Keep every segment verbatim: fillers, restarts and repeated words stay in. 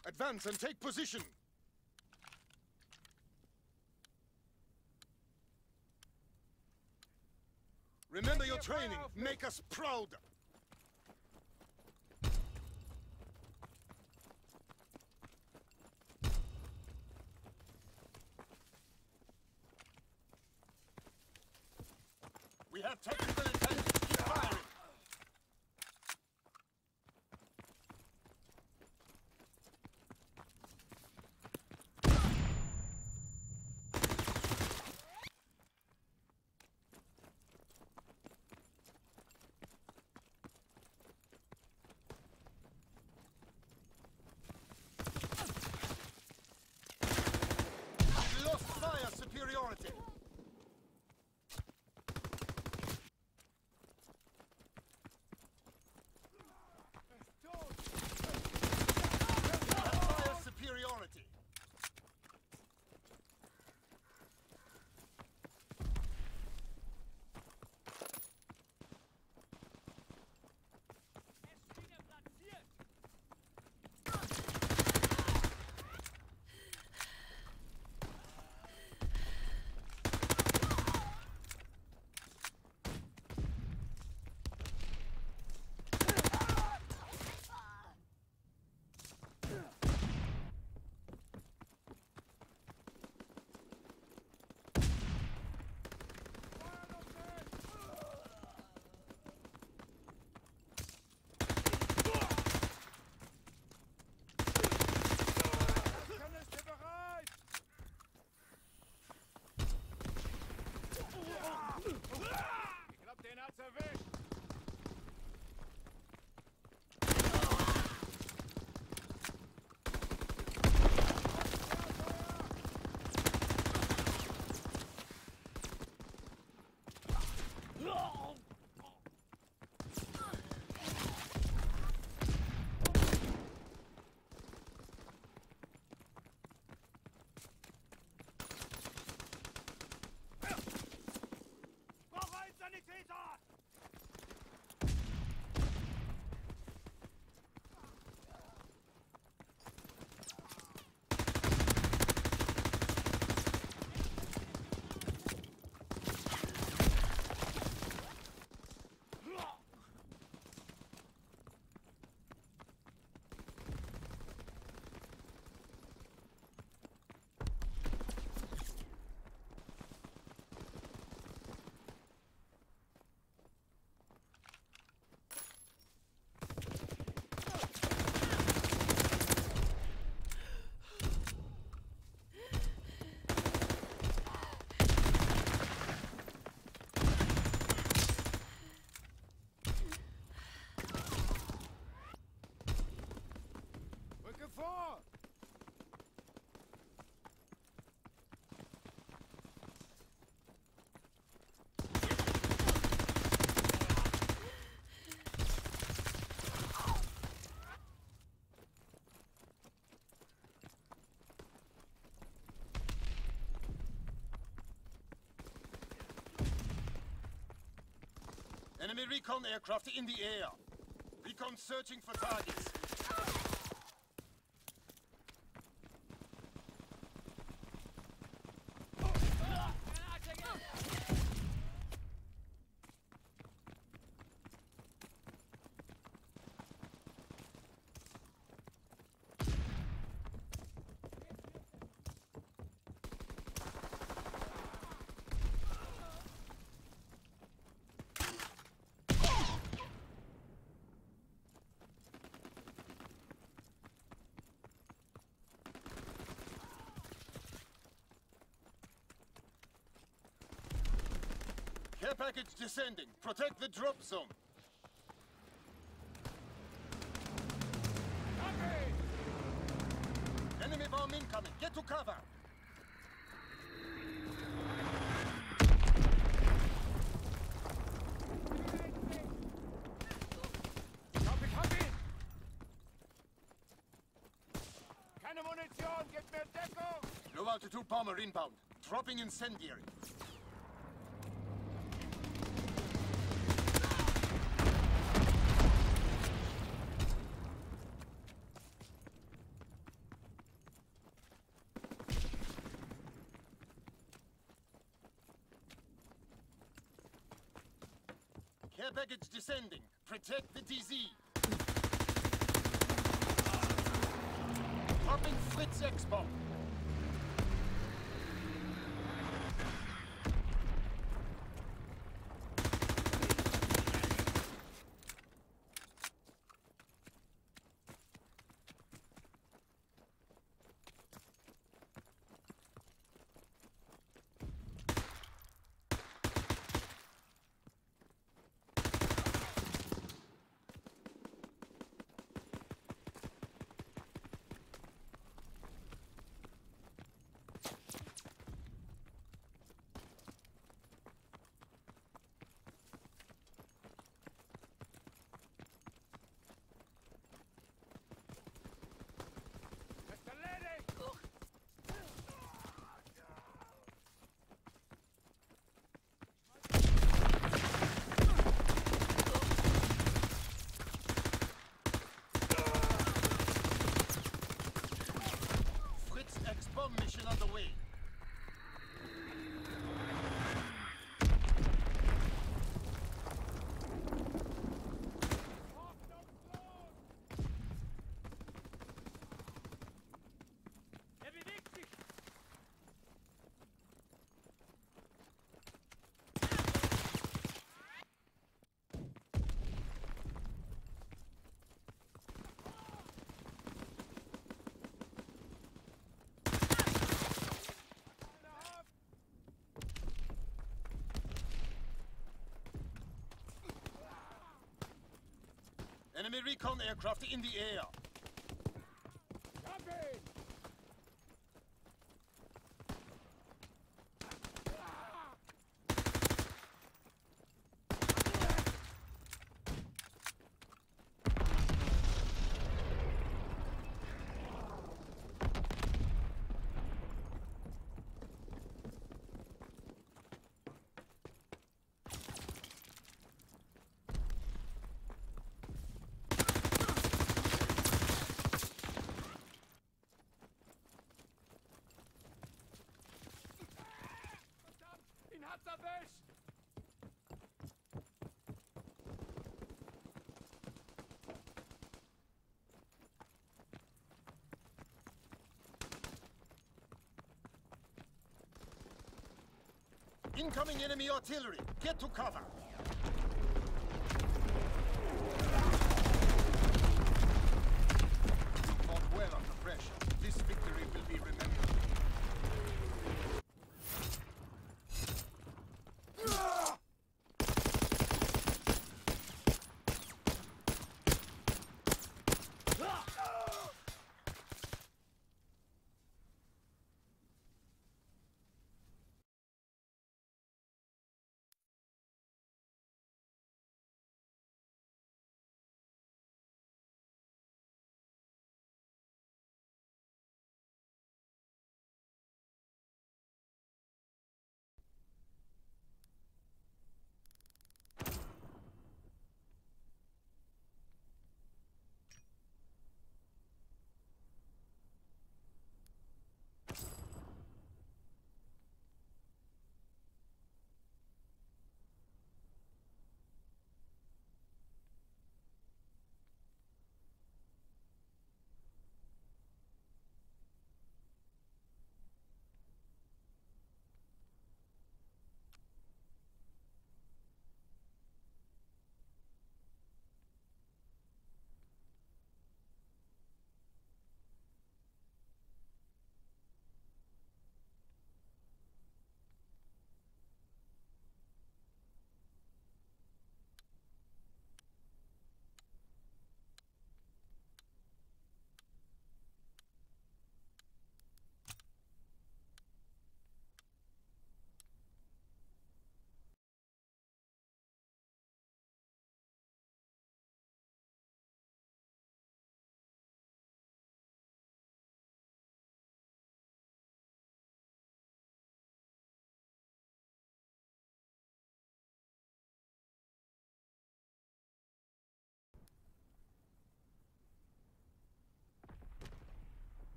Advance and take position. Remember your training. Make us proud. We have technical intelligence. Keep firing. Lost fire superiority. Fire superiority. Enemy recon aircraft in the air. Recon searching for targets. Care package descending. Protect the drop zone. Okay. Enemy bomb incoming. Get to cover. Copy, copy. Keine Munition. Gib mir Deckung. Low altitude bomber inbound. Dropping incendiary. Care package descending. Protect the D Z. Popping Fritz X-bomb. Bomb mission underway. Er bewegt sich! Enemy recon aircraft in the air. Copy! Ihn hat's erwischt! Incoming enemy artillery. Get to cover. Fought well under pressure. This victory will be remembered.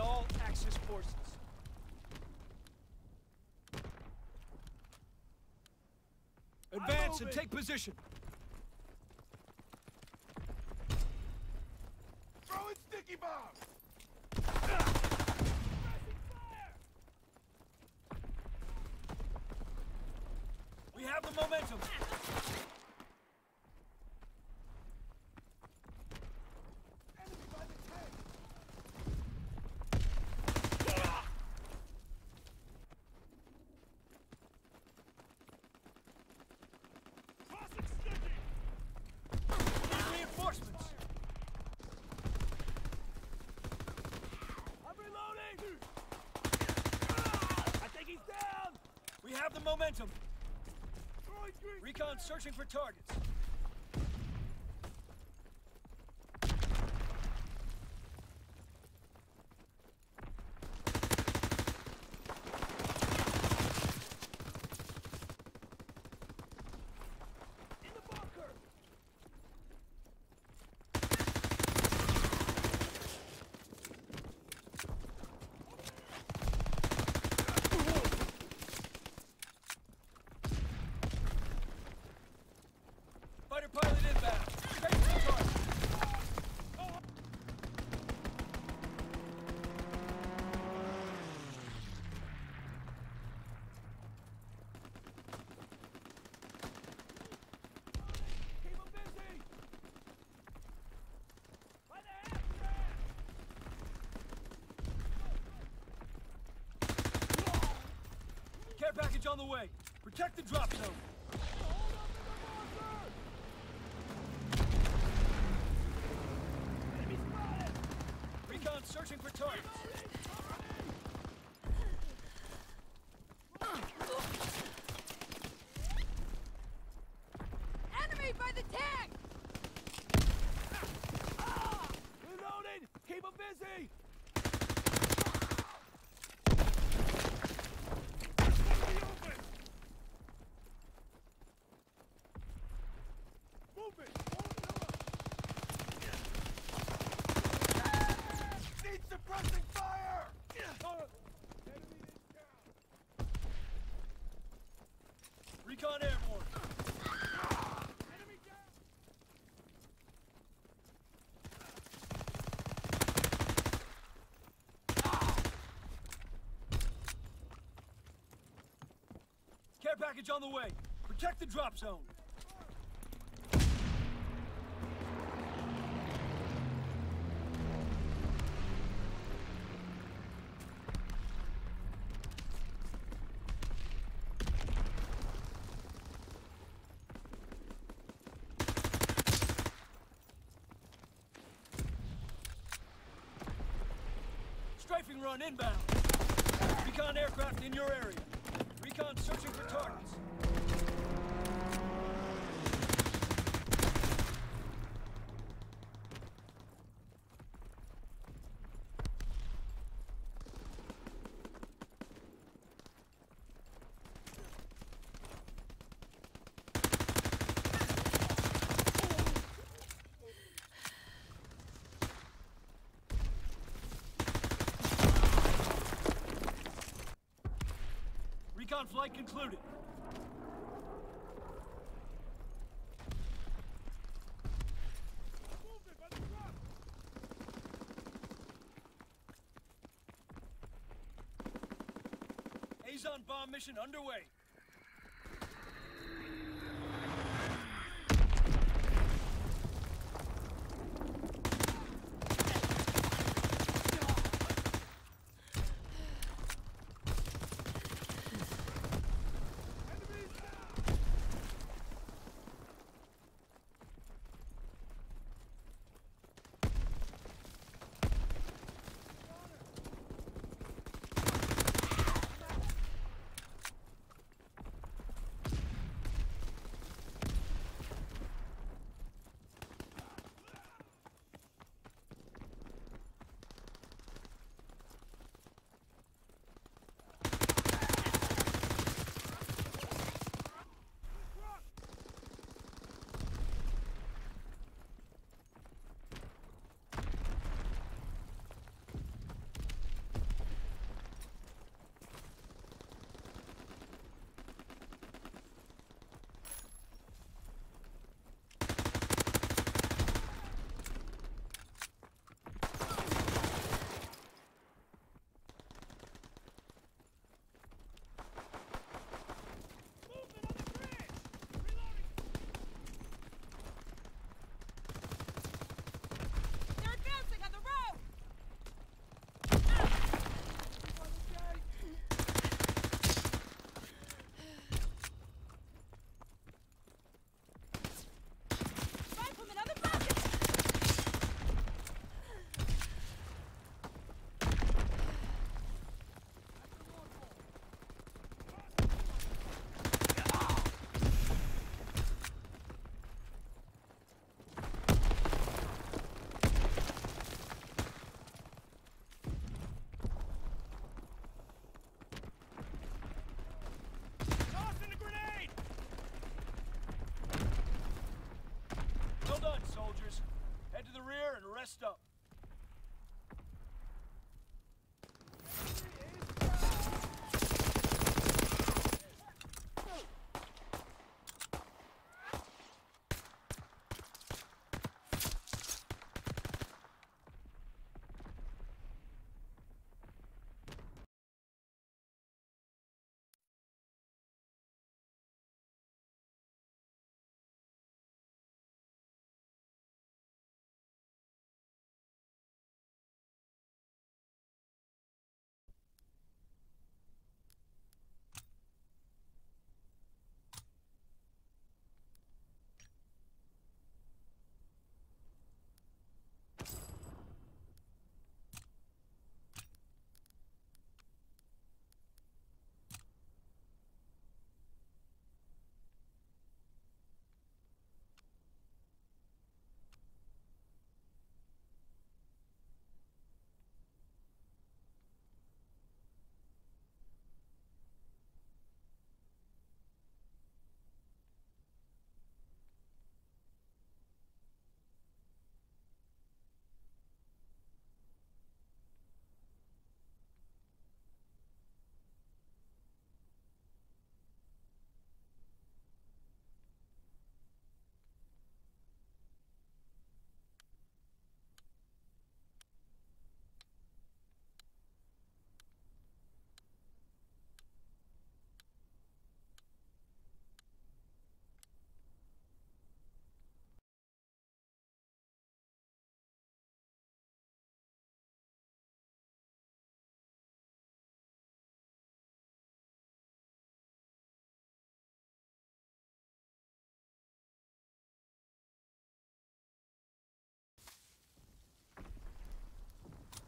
all Axis forces. Advance and take position. Throwing sticky bombs! We have the momentum. Enemy by the tank! Crossing sticky! Need reinforcements. I'm reloading! I think he's down! We have the momentum. Throwing green Recon searching for targets. in the bunker! Fighter pilot inbound. Straight to the target. Keep him busy! By the half track! Care package on the way. Protect the drop zone. Hold up in the bunker! Enemy spotted! Recon searching for targets. Enemy by the tank! Reloading! Keep him busy! Enemy open! Movement! Need suppressing fire! Enemy is down! Recon airborne. Enemy down! Care package on the way. Protect the drop zone. Strafing run inbound. Recon aircraft in your area. Recon searching for targets. Recon flight concluded. Movement by the truck! Azon bomb mission underway. Enemies down!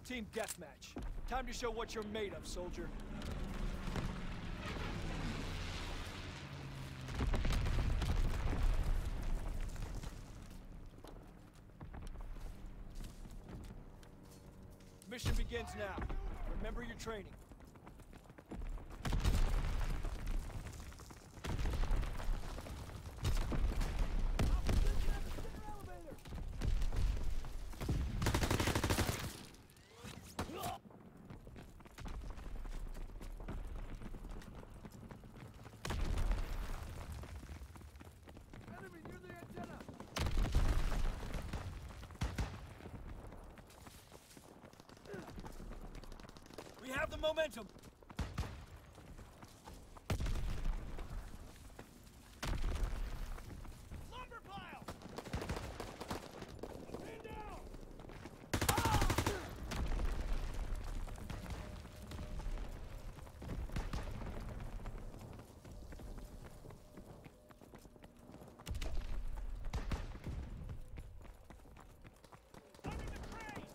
Team deathmatch. Time to show what you're made of, soldier. Mission begins now. Remember your training. We have the momentum. Lumber pile. Pin down. Ah! Under the crane.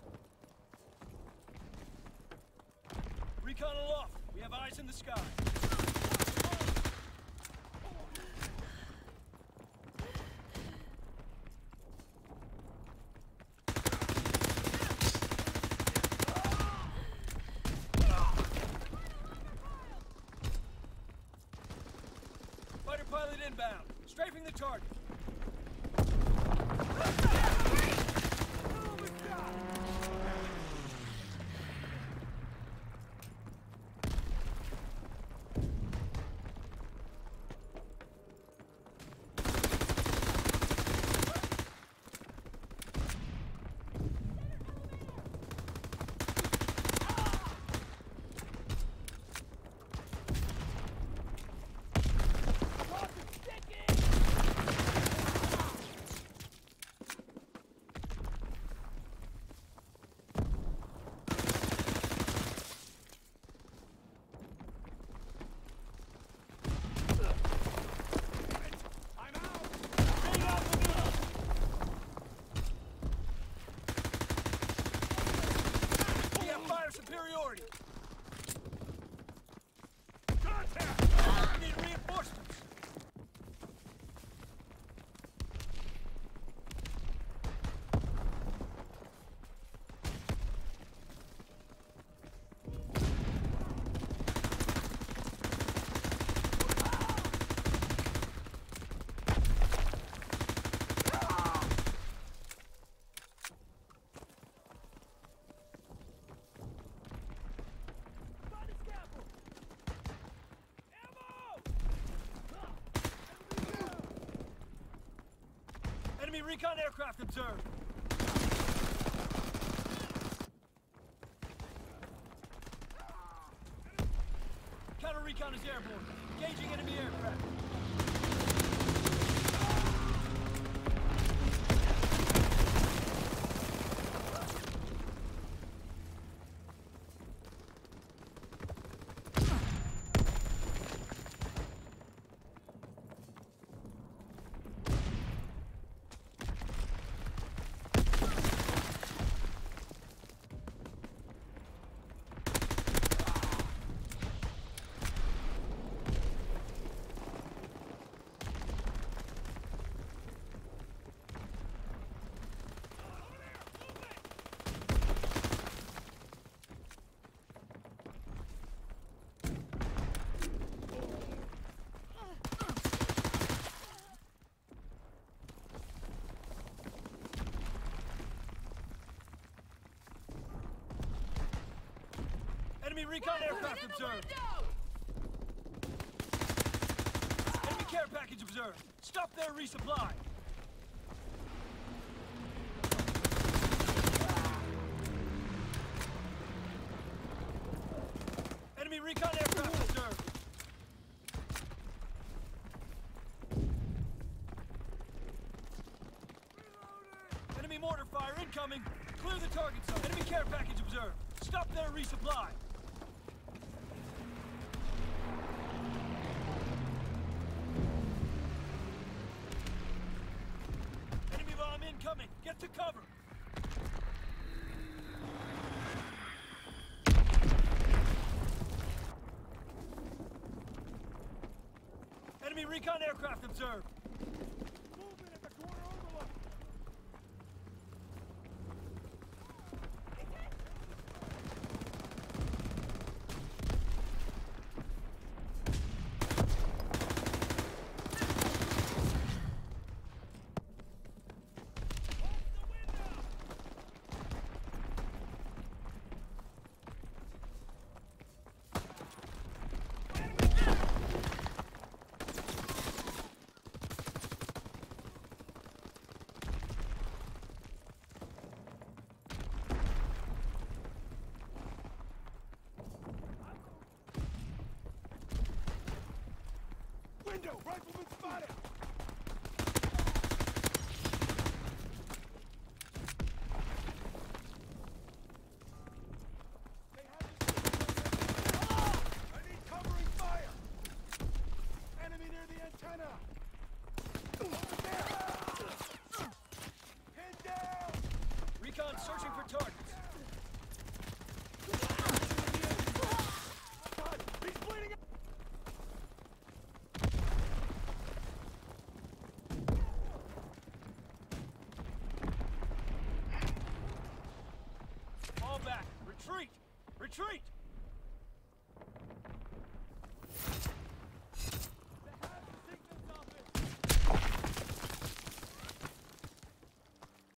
Recon aloft. We have eyes in the sky. Fighter pilot inbound. Strafing the target. Superiority. Contact! We need reinforcements. Enemy recon aircraft observed. Counter recon is airborne. Engaging enemy aircraft. Enemy recon aircraft observed. Enemy care package observed. Stop their resupply. Enemy recon aircraft observed. Enemy mortar fire incoming. Clear the target zone. Enemy care package observed. Stop their resupply. Enemy bomb incoming. Get to cover. recon aircraft observed. Movement at the corner overlook. Window! Rifleman spotted! They have this... I need covering fire! Enemy near the antenna! Over there! Pinned down! Recon searching for targets. God, he's bleeding out! Fall back. Retreat! Retreat!